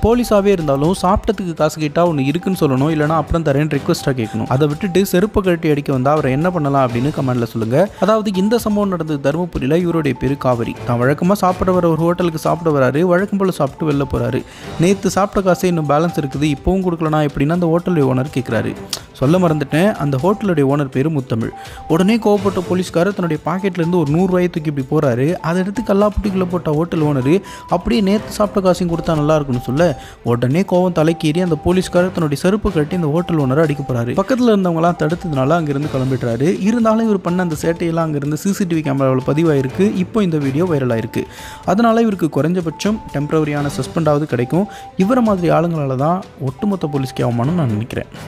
போலீஸாவே இருந்தாலும் சாப்பிட்டதுக்கு காசு கேட்டால் ஒன்று இருக்குன்னு சொல்லணும், இல்லைனா அப்புறம் தரேன்னு ரிக்வஸ்ட்டாக கேட்கணும். அதை விட்டுட்டு செருப்பு கழட்டி அடிக்க வந்தால் அவரை என்ன பண்ணலாம் அப்படின்னு கமெண்ட்ல சொல்லுங்க. அதாவது இந்த சம்பவம் நடந்தது தருமபுரியில். இவருடைய பேரு காவிரி. தான் வழக்கமாக சாப்பிட வர ஒரு ஹோட்டலுக்கு சாப்பிட வராரு. வழக்கம் போல சாப்பிட்டு வெளில போறாரு. நேற்று சாப்பிட்ட காசே இன்னும் பேலன்ஸ் இருக்குது, இப்போவும் கொடுக்கலனா எப்படின்னா அந்த ஹோட்டலுடைய ஓனர் கேட்குறாரு. சொல்ல மறந்துட்டேன், அந்த ஹோட்டலுடைய ஓனர் பேர் முத்தமிழ். உடனே கோவப்பட்ட போலீஸ்காரர் தன்னுடைய பாக்கெட்லேருந்து ஒரு 100 ரூபாயை தூக்கி இப்படி போகிறாரு. அதை எடுத்து கல்லாப்பட்டிக்குள்ளே போட்ட ஹோட்டல் ஓனர் அப்படியே நேற்று சாப்பிட்ட காசையும் கொடுத்தா நல்லா இருக்குன்னு சொல்ல உடனே கோவம் தலைக்கேறி அந்த போலீஸ்காரர் தன்னுடைய செருப்பு கட்டி அந்த ஹோட்டல் ஓனரை அடிக்க போகிறாரு. பக்கத்தில் இருந்தவங்களாம் தடுத்ததுனால அங்கேருந்து கிளம்பிடுறாரு. இருந்தாலும் இவர் பண்ண அந்த சேட்டையெல்லாம் அங்கேருந்து சிசிடிவி கேமராவில் பதிவாயிருக்கு. இப்போ இந்த வீடியோ வைரல் ஆயிருக்கு. அதனால இவருக்கு குறைஞ்சபட்சம் டெம்பரவரியான சஸ்பெண்டாவது கிடைக்கும். இவரை மாதிரி ஆளுங்களால தான் ஒட்டுமொத்த போலீஸ்க்கு அவமானம் நான் நினைக்கிறேன்.